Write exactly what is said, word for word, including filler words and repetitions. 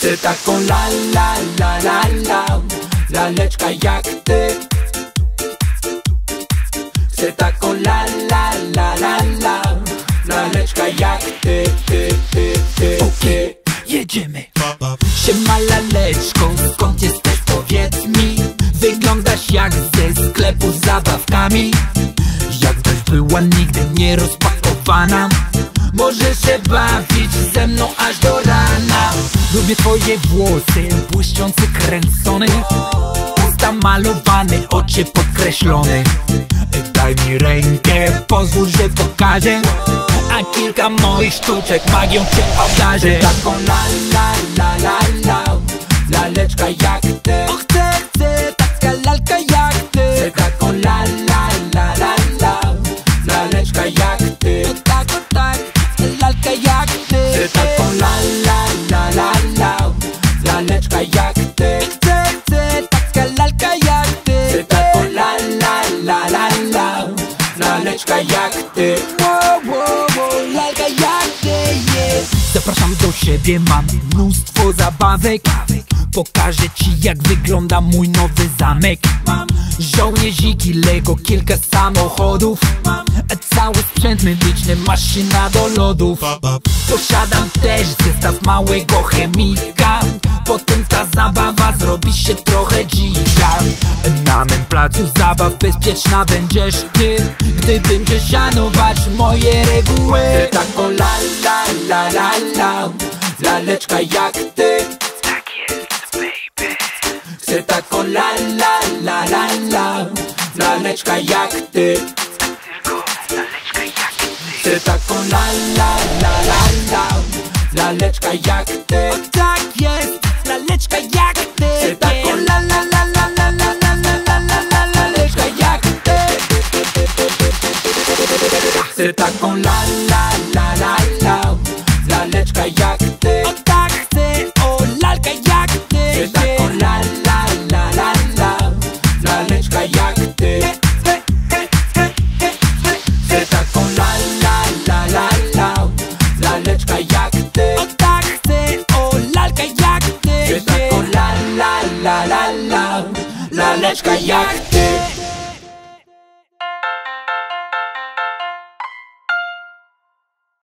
Chcę taką la la la la la, laleczka jak ty. Chcę taką la la la la la, laleczka jak ty, ty, ty, ty, ty. Jedziemy. Siema laleczko, skąd jesteś, powiedz mi. Wyglądasz jak ze sklepu z zabawkami. Jakbyś była nigdy nie rozpakowana. Możesz się bawić ze mną aż do rana. Lubię twoje włosy, błyszczące, kręcone, usta malowane, oczy podkreślone. Daj mi rękę, pozwól, że pokażę, a kilka moich sztuczek magią cię obdarzę. Taką la la la la la, laleczka jak ty. O, chcę, chcę, taka lalka jak ty. Chcę taką la la la la la, laleczka jak ty. O tak, o tak, lalka jak ty. Chcę taką la la la la la, laleczka jak ty. Chcę, chcę, taka lalka jak ty. Chcę taką la la la la la, laleczka jak ty. Wow, wow, wow, lalka jak ty, yeah. Zapraszam do siebie, mam mnóstwo zabawek. Pokażę ci, jak wygląda mój nowy zamek. Mam żołnierziki, Lego, kilka samochodów. Mam cały sprzęt medyczny, maszyna do lodów. Posiadam też zestaw małego chemika. Potem ta zabawa zrobi się trochę dzika. Na mym placu zabaw bezpieczna będziesz ty, gdy będziesz szanować moje reguły. Chcę taką la la la la la, laleczka jak ty. Tak jest, baby. Chcę taką la la la la la, laleczka jak ty. Tylko laleczka jak ty. Chcę taką la la la la la, laleczka jak ty. O tak jest, laleczka jak ty. Chcę taką la la la la la la la la la la, laleczka jak ty. Chcę taką la la la la la, laleczka jak ty. O tak chcę, o lalka jak ty. Chcę taką la la la la la, laleczka jak ty. Chcę taką la la la la la, laleczka jak ty. O tak chcę, o lalka jak ty. Chcę taką la la la la la, laleczka jak ty.